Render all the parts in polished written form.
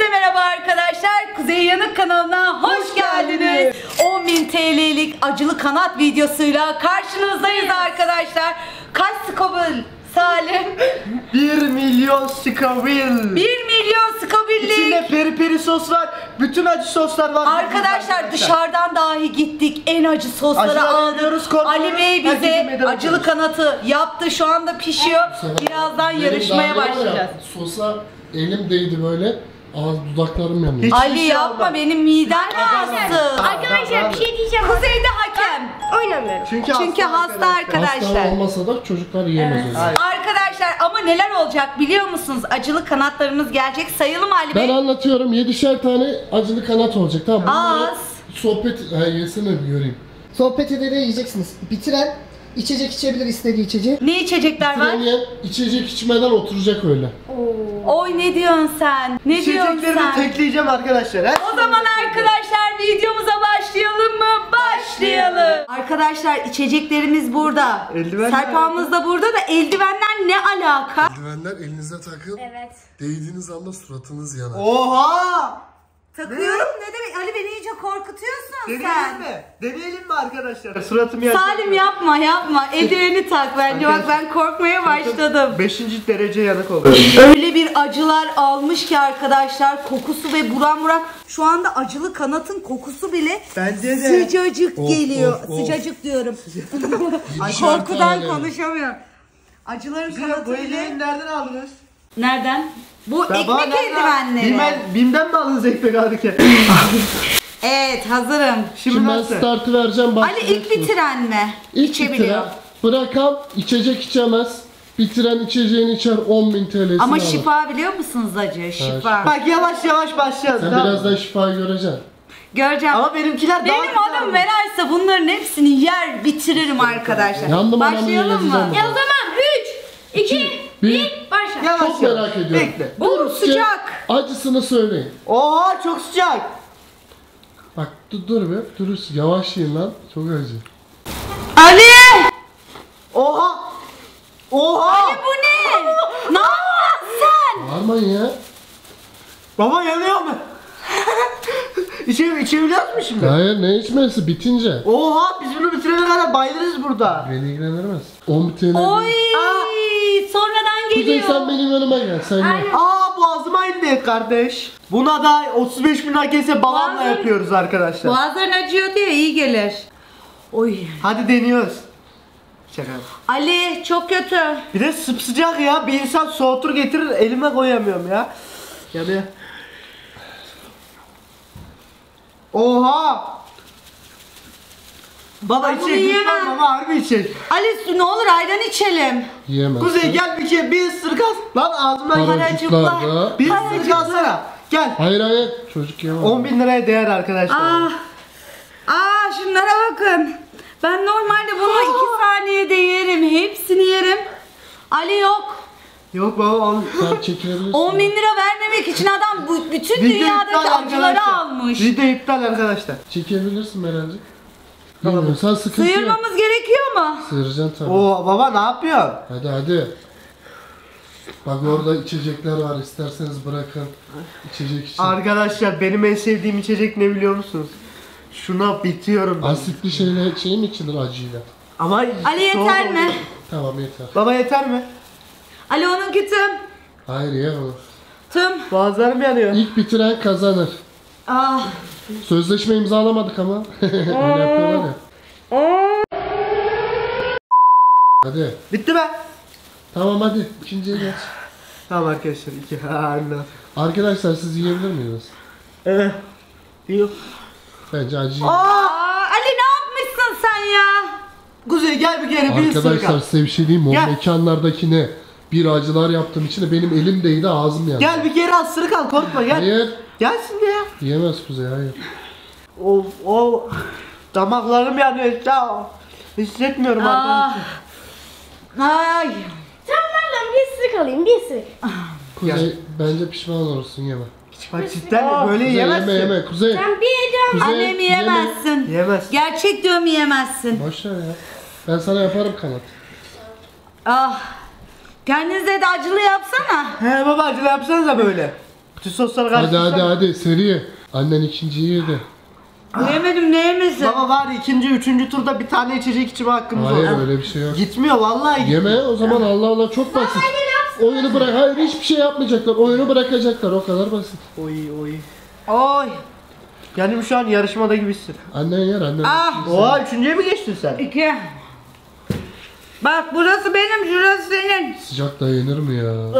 Hepinize merhaba arkadaşlar. Kuzey Yanık kanalına hoş geldiniz. 10.000 TL'lik acılı kanat videosuyla karşınızdayız arkadaşlar. Kaç Scoville Salim? 1 milyon Scoville. 1 milyon Scoville'lik. İçinde peri peri sos var. Bütün acı soslar var. Arkadaşlar dışarıdan dahi gittik. En acı sosları Acılar aldık. veriyoruz, korkmuyoruz. Ali Bey Herkese bize meydan acılı okuyoruz. kanatı yaptı. Şu anda pişiyor. Birazdan yarışmaya başlayacağız. Sosa elim değdi böyle. Ağız dudaklarım yanıyor. Hiç- Ali şey yapma, alma. benim midem rahatsız. Arkadaşlar bir şey diyeceğim. Kuzey'de hakem. Oynamıyorum. Çünkü hasta arkadaşlar. Hasta olmasa da çocuklar yiyemez onu. Hayır. Arkadaşlar ama neler olacak biliyor musunuz? Acılı kanatlarımız gelecek. Sayalım Ali Bey. Ben anlatıyorum. 7'şer tane acılı kanat olacak. Tamam mı? Bunları Az. sohbet yesene bir göreyim. Sohbet ederek yiyeceksiniz. Bitiren içecek içebilir, istediği içeceği. Ne içecekler var? Yiyen içecek içmeden oturacak öyle. Oy ne diyorsun sen? Ne diyorsun İçeceklerimi sen? tekleyeceğim arkadaşlar. O zaman arkadaşlar videomuza başlayalım mı? Başlayalım. Arkadaşlar içeceklerimiz burada. Eldivenler Serpağımız da burada da eldivenler ne alaka? Eldivenler elinize takın. Evet. Değdiğiniz anda suratınız yanar. Oha! Takıyorum ne demek? Ali beni iyice korkutuyorsun Deneyelim sen. mi? Deneyelim mi arkadaşlar? Suratımı yakacak. Salim yapma. Eldiveni tak bence. Bak ben korkmaya başladım. 5. derece yanık oluyor. Öyle bir acılar almış ki arkadaşlar, kokusu ve buram buram. Şu anda acılı kanatın kokusu bile Bence de. sıcacık Of, geliyor. of, of. Sıcacık diyorum. Yedişer Korkudan tane. konuşamıyorum. Acıların Bu kanatı bile. eldiveni nereden aldınız? Nereden? Bu Ben bana ekmek nereden- eldivenleri. Bim'den mi aldınız ekmek alırken? Evet, hazırım. Şimdi Şimdi ben nasıl? startı vereceğim. Ali ilk bitiren mi? İlk İçebiliyor. bitiren. Bırakan içecek içemez. Bitiren içeceğini içer 10.000 TL'sini Ama alır. şifa biliyor musunuz acı? Şifa. Bak yavaş yavaş başlayalım. Sen tamam. birazdan şifayı göreceksin. Göreceğim. Ama benimkiler daha Benim güzel adım olmuş. Meral'se bunların hepsini yer bitiririm arkadaşlar. Yandım anamı Başlayalım yazacağım. mı? Ya o zaman 3, 2, 1, başla. Yavaş Çok yavaş. merak ediyorum. Bekle. Sıcak. Acısını söyleyin. Oha çok sıcak. Bak dur bir. Dur yavaş yiyin lan. Çok acı. Ali! Oha. Oha. Bu ne? Ne yaptın sen? Bağırmayın ya. Baba yanıyor mu? İçebiliyor musun şimdi? Hayır ne içmesi bitince. Oha biz bunu bitirene kadar bayılırız burada. Beni ilgilendirmez. 10 TL. Oy! Sonradan Kuzey geliyor. sen benim yanıma gel. Sen gel. Aa boğazıma indi kardeş. Buna da 35 bin herkese babamla Boğazın- yapıyoruz arkadaşlar. Boğazların acıyor diye iyi gelir. Oy. Hadi deniyoruz. Şaka. Ali çok kötü. Bir de sıcak ya. Bir insan soğutur getirir elime koyamıyorum ya. Yani. Oha. Baba Ben bunu içecek lütfen yiyemem. baba harbi içecek. Ali ne olur ayran içelim. Yiyemez. Kuzey gel bir ısırık al. Lan ağzımdan Paracıklarda. bir ısırık alsana. Gel. Hayır. Çocuk yemez. 10 bin liraya değer arkadaşlar. Şunlara bakın. Ben normalde bunu 2 saniyede yerim. Hepsini yerim. Ali yok. Yok baba. Sen çekilebilirsin. 10 bin lira vermemek için adam bütün dünyadaki acıları almış. Video iptal arkadaşlar. Çekebilirsin Meral'cik. Bilmiyorum sen sıkıntı yok. Sıyırmamız gerekiyor mu? Sıyıracaksın tabii. Oo baba ne yapıyorsun? Hadi. Bak orada içecekler var. İsterseniz bırakın. İçecek için. Arkadaşlar benim en sevdiğim içecek ne biliyor musunuz? Şuna bitiyorum ben. Asitli şeyle şey mi içilir acıyla? Ama Ali soğuk yeter oldu. mi? Tamam yeter. Baba yeter mi? Ali onunki tüm. Hayır ye onu. Tüm. Boğazlarım yanıyor. İlk bitiren kazanır. Ah. Sözleşme imzalamadık ama. Öyle yapıyorlar ya. Hadi. Bitti mi? Tamam hadi. İkinciye geç. Tamam arkadaşlar iki. Anladım. Arkadaşlar siz yiyebilir miydiniz? Yok. Bence acı. Ali ne yapmışsın sen ya? Kuzey gel bir kere bir ısırık Arkadaşlar al. size bir şey diyeyim mi? O Gel. mekanlardaki ne? Bir acılar yaptığım için de benim elim değdi ağzım yandı. Gel bir kere ısırık al korkma gel. Hayır. Gelsin ya. Yiyemez Kuzey hayır. O damaklarım yanıyor. Ya. Hissetmiyorum arkadaşlar. Ay. Tamam lan bir ısırık alayım, bir ısırık. Kuzey bence pişman olursun yeme. Bak cidden böyle Kuzey yemezsin. yeme Kuzey. Ben bir yedim. Kuzey, Annem yiyemezsin. Yemez. Gerçek diyorum yiyemezsin. Boş ver ya. Ben sana yaparım kanat. Ah. Kendinize de acılı yapsana. He baba acılı yapsanıza böyle. Bütün sosları Hadi karıştırsana. hadi seri. Annen ikinciyi yedi. Yemedim ne yemesi? Baba var ikinci, üçüncü turda bir tane içecek içme hakkımız Hayır olsun. öyle bir şey yok. Gitmiyor vallahi gitmiyor. Yeme o zaman Allah Allah çok basit. Oyunu bırak. Hayır hiçbir şey yapmayacaklar. Oyunu bırakacaklar. O kadar basit. Oy oy. Oy. Yani şu an yarışmada gibisin. Annen yer annen. Ah. Oha üçüncüye mi geçtin sen? 2. Bak burası benim, şurası senin. Sıcak da yenir mi ya?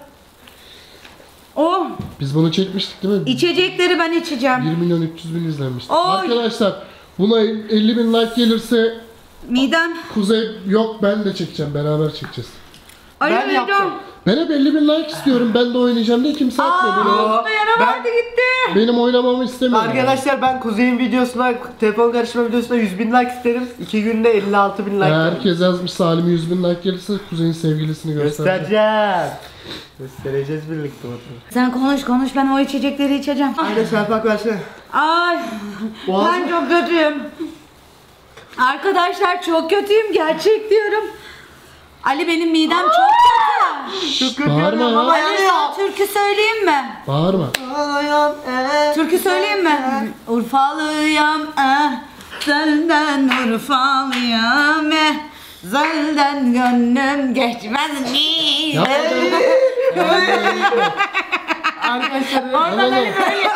Oh. Biz bunu çekmiştik değil mi? İçecekleri ben içeceğim. 1.300.000 izlenmişti. Oy. Arkadaşlar buna 50.000 like gelirse Midem. Kuzey yok ben de çekeceğim. Beraber çekeceğiz. Ay, Ben yaptım. Ben hep 50.000 like istiyorum. Ben de oynayacağım diye kimse atmıyor. Aa, yana Ben- vardı gitti. Benim oynamamı istemiyor. Arkadaşlar ben Kuzey'in videosuna, telefon karışma videosuna 100.000 like isterim. 2 günde 56.000 like. Herkes yazmış Salim'e 100.000 like gelirse Kuzey'in sevgilisini göstereceğim. Göstereceğiz. Göstereceğiz birlikte oturup. Sen konuş ben o içecekleri içeceğim. Aynen Serpak versene. Ay Boğazım- ben çok kötüyüm. Arkadaşlar çok kötüyüm, gerçek diyorum. Ali benim midem çok kötü. Çok kötü Bağırma yanıyorum ya. ama Ali yanıyor. sana türkü söyleyeyim mi? Bağırma. Türkü söyleyeyim mi? Urfalıyam senden Urfalıyam Zelden gönlüm geçmez mi? Ya, Arkadaşlar Oradan Ali böyle.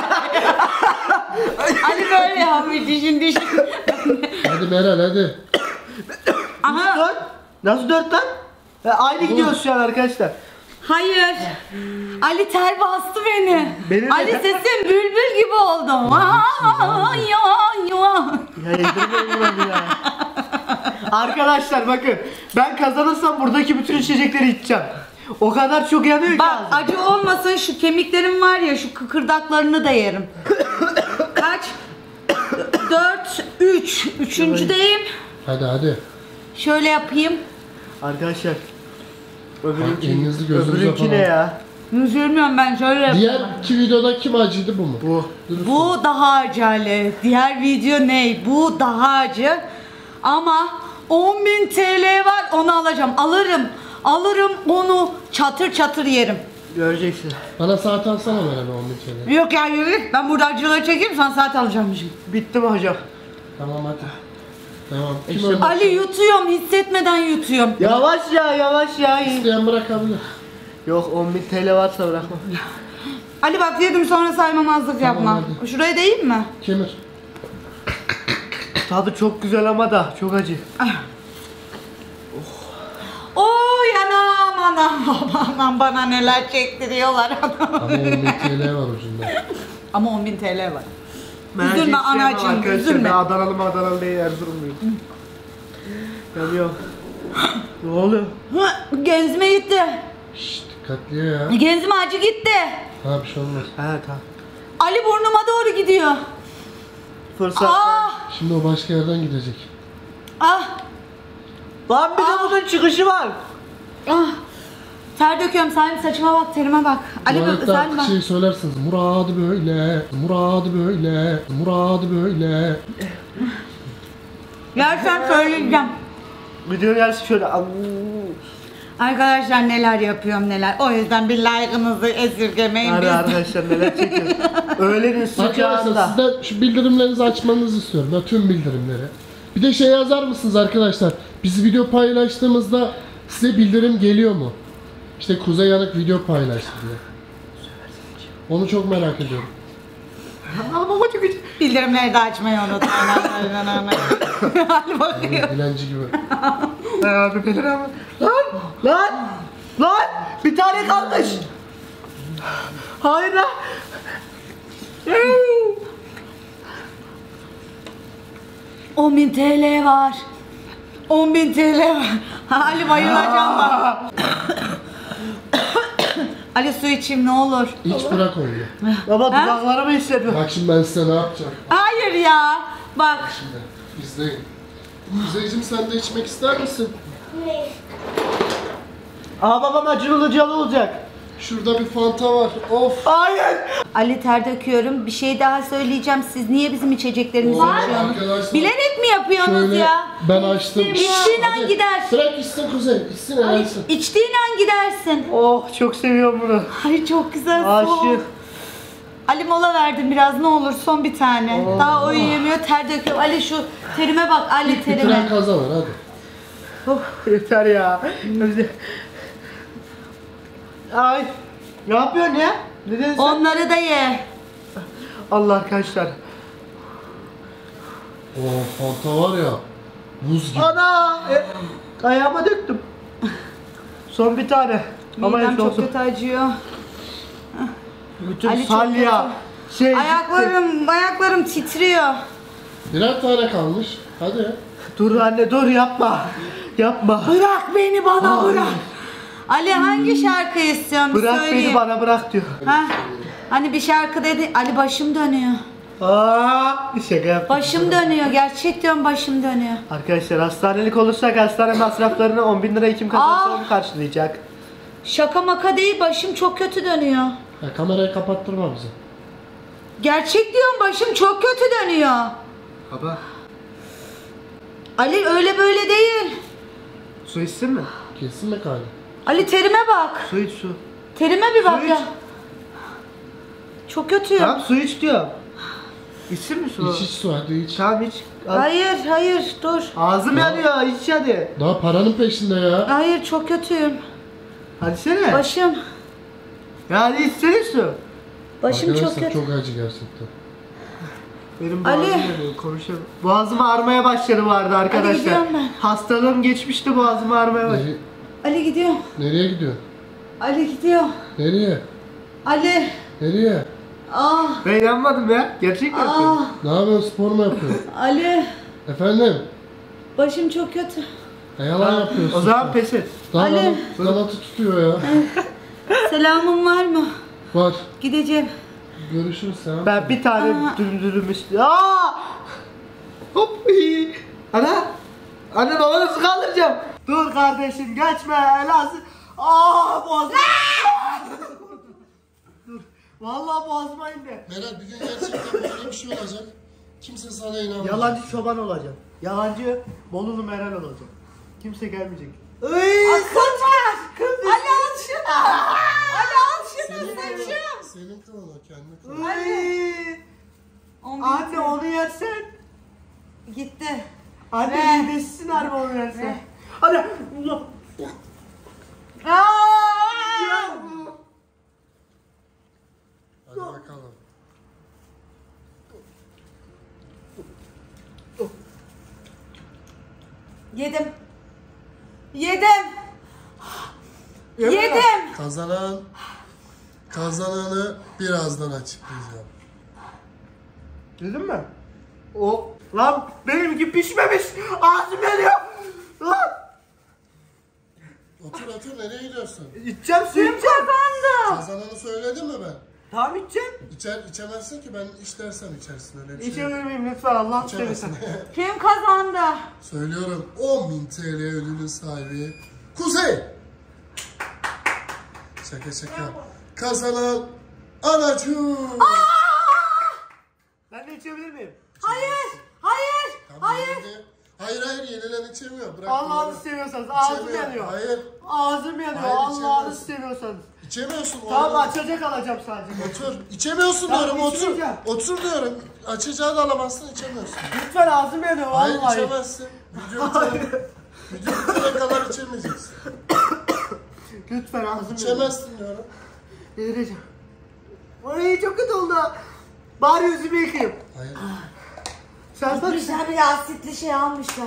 Ali böyle yapıyor, düşün. hadi Meral hadi. Aha. dört. Nasıl 4 lan? Aynı gidiyoruz şu an arkadaşlar. Hayır. Ali ter bastı beni. Beni de. Ali sesin bülbül gibi oldu. Vay, ya. Ya yedirmeyin bunu ya. Arkadaşlar bakın ben kazanırsam buradaki bütün içecekleri içeceğim. O kadar çok yanıyor ki Bak ağzım. acı olmasın, şu kemiklerim var ya, şu kıkırdaklarını da yerim. Kaç? 4, 3. Üçüncüdeyim. Hadi. Şöyle yapayım. Arkadaşlar. Bak, elinizi gözünüze Öbürünki ne falan. ya? Üzülmüyorum ben, şöyle yapayım. Diğer iki videoda kim acıydı bu mu? Bu. Bu daha acı Ali. Diğer video ne? Bu daha acı. Ama 10.000 TL var, onu alacağım. Alırım onu, çatır çatır yerim. Göreceksin. Bana saat alsana Meral 10.000 TL. Yok ya, yürü git. Ben burada acıları çekeyim, sen saat alacağımmışım. Bitti mi hocam? Tamam hadi. Tamam. Kim İşte öldü? Ali yutuyorum, hissetmeden yutuyorum. Yavaş ya. İsteyen bırakabilir. Yok 10.000 TL varsa bırakma. Ali bak yedim, sonra saymamazlık Tamam, yapma. hadi. Şuraya değeyim mi? Kemir. Tadı çok güzel ama da çok acı. Anam bana neler çektiriyorlar. Ama 10.000 TL var ucunda. Ama 10.000 TL var. Merak Üzülme etmeyin anacığım, arkadaşlar, üzülme. Ben Adanalı değil Erzurumluyum. Yanıyor. Ne oluyor? Genzime gitti. Şşt dikkatli ya. Genzime acı gitti. Ha bir şey olmaz. He tamam. Ali burnuma doğru gidiyor. Fırsat. Ah Şimdi o başka yerden gidecek. ah Lan bir de bunun çıkışı var. ah. Ter döküyorum, sen saçıma bak, terime bak. Ali Tuvalette sen artık bak. şey söylersiniz. Muradı böyle. Gerçekten söyleyeceğim. Video gelsin şöyle. Arkadaşlar neler yapıyorum neler. O yüzden bir like'ınızı esirgemeyin. Hadi Biz- arkadaşlar neler çekiyoruz. Öğlenin Arkadaşlar sıcağında. sizden şu bildirimlerinizi açmanızı istiyorum. Ya, tüm bildirimleri. Bir de şey yazar mısınız arkadaşlar? Biz video paylaştığımızda size bildirim geliyor mu? İşte Kuzey Yanık video paylaştı diye. Onu çok merak ediyorum. Ama baba çok acı. Bildirimleri de açmayı unutmayın. Hadi bakayım. Dilenci gibi. Abi belir ama. Lan! Bir tane kalmış. Hayır lan. 10.000 TL var. 10.000 TL var. Ali bayılacağım bak. Ali su içeyim ne olur. Hiç bırak oyunu. Baba dudaklarımı hissediyorum. Bak şimdi ben size ne yapacağım. Hayır ya. Bak. Şimdi izleyin. Kuzeyciğim sen de içmek ister misin? Ne? Aa babam acılı olacak. Şurada bir fanta var. Of. Hayır. Ali ter döküyorum. Bir şey daha söyleyeceğim. Siz niye bizim içeceklerimizi Vay içiyorsunuz? arkadaşlar. Bilerek mi yapıyorsunuz Şöyle ya? ben açtım. İçtiğin an Hadi, gider. Bırak içsin Kuzey. İçsin helalsin. İçtiğin an gidersin. Oh çok seviyorum bunu. Ay çok güzel su. Aşık. Ali mola verdim biraz ne olur son bir tane. Daha uyuyamıyor ter döküyor. Ali şu terime bak Ali Bitiren terime. kazanır hadi. Yeter ya. Ay. Ne yapıyorsun ya? Ne dedin sen? Onları da ye. Allah arkadaşlar. Fanta var ya. Buz gibi. Ana! Ayağıma döktüm. Son bir tane. Ama Midem en çok son. kötü acıyor. Bütün Ali çok salya. Şey, Ayaklarım titriyor. Birer tane kalmış. Hadi. Dur anne dur yapma. Yapma. Bırak beni bana bırak. Ali hangi şarkı istiyorsun? Bir Bırak söyleyeyim. beni bana bırak diyor. Ha? Hani bir şarkı dedi. Ali başım dönüyor. Şaka yaptım. Başım dönüyor. Gerçek diyorum başım dönüyor. Arkadaşlar hastanelik olursak hastane masraflarını 10.000 lirayı kim kazansa Aa! onu karşılayacak. Şaka maka değil başım çok kötü dönüyor. Ya kamerayı kapattırma bize. Gerçek diyorum başım çok kötü dönüyor. Baba Ali öyle böyle değil. su içsin mi? Kesin mi kaydı? Ali terime bak. Su iç su. Terime bir bak Su ya. iç. Çok kötü. Tamam su iç diyor. İçsin mi su? İç su hadi iç. Tamam iç. Al. Hayır dur. Ağzım yanıyor iç hadi. Daha paranın peşinde ya. Hayır çok kötüyüm. Hadi sene. Başım. Ya hadi içsene su. Başım çok Arkadaşlar kötü. çok acı gerçekten. Benim Ali. boğazım yanıyor konuşamıyorum. Boğazım ağrımaya başladı vardı arkadaşlar. gidiyorum ben. Hastalığım geçmişti boğazım ağrımaya başladı. Ali gidiyor. Nereye gidiyor? Ali gidiyor. Nereye? Ali. Nereye? Ah. Ben inanmadım ya. Gerçek mi yapıyorsun? Ah. Ne yapıyorsun? Spor mu yapıyorsun? Ali. Efendim? Başım çok kötü. Yalan yapıyorsun. O zaman pes et. Daha Ali. kanatı tutuyor ya. Selamın var mı? Var. Gideceğim. Görüşürüz sen. Ben bir tane dürüm istiyorum. Aa! Hop! iyi. Ana! Anne baba nasıl kaldıracağım? Dur kardeşim geçme Elazığ. Aa boğazım. Dur. Vallahi boğazıma indi. Meral bir gün gerçekten böyle bir şey olacak. Kimse sana inanmaz. Yalancı çoban olacak. Yalancı Bolulu Meral olacak. Kimse gelmeyecek. Akıl var. Ali al şunu. Ali al şunu saçım. Senin kılın o kendi kılın. Anne onu yersen. Gitti. Anne midesisin harbi onu yersen. Anne. Allah. Hadi bakalım. Yedim. Yedim. Yedim. Kazananı birazdan açıklayacağım. Duydun mu? O lan benimki pişmemiş. Ağzım yanıyor. Lan. Otur nereye gidiyorsun? İçeceğim su içeceğim. Kazananı söyledim mi ben? Tamam içeceğim. İçemezsin ki ben iç dersem içersin öyle bir şey. İçebilir miyim lütfen Allah İçemezsin. seversen. Kim kazandı? Söylüyorum 10.000 TL ödülün sahibi Kuzey. Şaka. Kazanan Anacığım. Ben de içebilir miyim? Hayır. Tamam, Hayır yenilen içemiyor. Bırak Allah'ını beni. seviyorsanız ağzım İçemiyor. yanıyor. Hayır. Ağzım yanıyor. Hayır, Allah'ını içemiyorsun. seviyorsanız. İçemiyorsun. Tamam oğlum. açacak alacağım sadece. Otur. İçemiyorsun Tamam, diyorum otur. içmeyeceğim. Otur diyorum. Açacağı da alamazsın içemiyorsun. Lütfen ağzım yanıyor Hayır vallahi. içemezsin. Video bitene kadar içemeyeceksin. Lütfen ağzım yanıyor. İçemezsin diyorum. Delireceğim. Ay çok kötü oldu. Bari yüzümü yıkayayım. Hayır. Sen bak. Güzel bir asitli şey almışlar.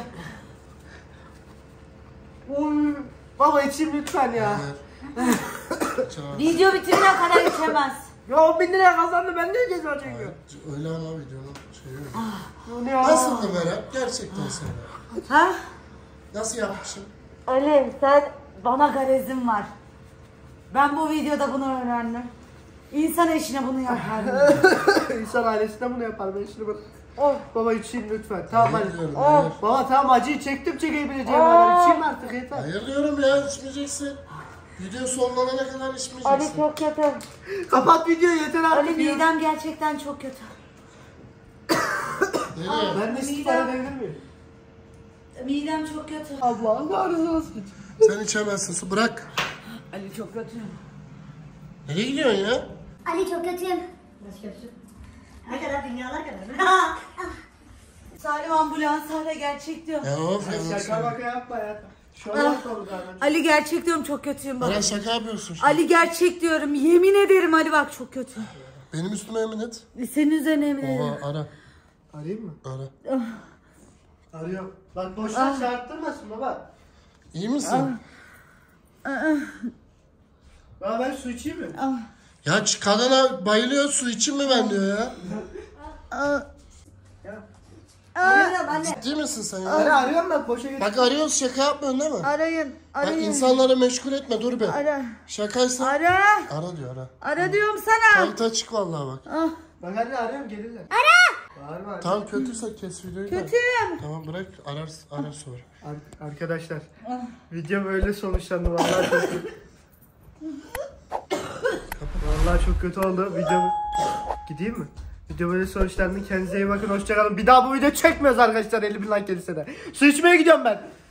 Oy. Baba içeyim lütfen ya. Hayır. İçemezsin. Video bitimine kadar içemez. Ya 10.000 liraya kazandı ben ne ceza Hayır. çekiyorum? Öyle ama videonun şeyi öyle. Bu ne ya? Nasıldı Meral? Gerçekten söyle. Ha? Nasıl yapmışım? Ali sen bana garezin var. Ben bu videoda bunu öğrendim. İnsan eşine bunu yapardım. İnsan ailesine bunu yapar ben şimdi bak. Oh. Baba içeyim lütfen. Tamam Hayır hadi. diyorum, Oh. hayır. Baba tamam acıyı çektim çekebileceğim kadar içeyim artık yeter. Hayır diyorum ya içmeyeceksin. Video sonlanana kadar Ali içmeyeceksin. çok kötü. Kapat videoyu yeter Ali artık ya. midem gerçekten çok kötü. Nereye? Ben de istifa edebilir miyim? Midem çok kötü. Allah'ın ağrısı olsun. Sen içemezsin su bırak. Ali çok kötü. Nereye gidiyorsun ya? Ali çok kötüyüm. Nasıl kötü? Ne kadar dünyalar kadar. Salim ambulans hala gerçek diyorum. Of Şaka baka yapma ya. Şöyle oldu zaten. Ali gerçek diyorum çok kötüyüm bak. Eren şaka yapıyorsun şimdi. Ali gerçek diyorum. Yemin ederim Ali bak çok kötü. Benim üstüme yemin et. Senin üzerine yemin ederim. Oha ara. Arayayım mı? Ara. Arıyorum. Bak boşuna çarptırmasın baba. İyi misin? Baba ben su içeyim mi? Ya kadına bayılıyor, su için mi ben diyor ya? Arıyorum anne. Ciddi misin sen ya? Arıyorum bak boşa git. Bak arıyoruz, şaka yapmıyorsun değil mi? Arayın. Bak Arayın. insanları meşgul etme, dur be. Ara. Şakaysa Ara. ara diyor, ara. Ara diyorum sana. Kayıt açık vallahi bak. Bak anne arıyorum gelirler. Ara. Bağırma. Tamam kötüyse kes videoyu da. Kötüyüm. Tamam bırak, arar sonra. Arkadaşlar video böyle sonuçlandı vallahi çok kötü. Vallahi çok kötü oldu video. Gideyim mi? Video böyle sonuçlandı. Kendinize iyi bakın. Hoşçakalın. Bir daha bu video çekmiyoruz arkadaşlar. 50.000 like gelirse de. Su içmeye gidiyorum ben.